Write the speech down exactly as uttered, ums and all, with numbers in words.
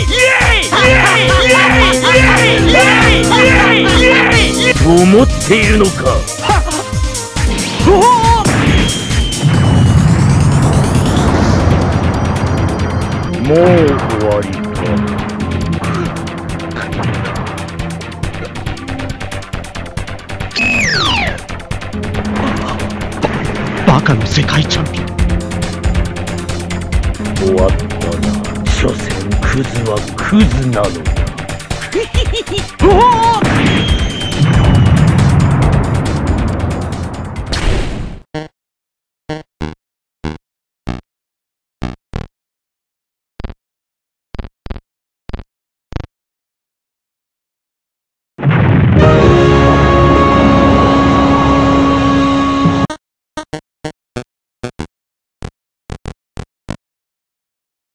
と思っているのか。もう終わりか。 バカの世界チャンピオン。 終わったな。所詮クズはクズなのだ。